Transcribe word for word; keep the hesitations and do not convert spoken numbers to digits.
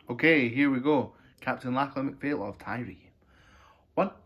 Okay, here we go. Captain Lachlan MacPhail of Tiree. One,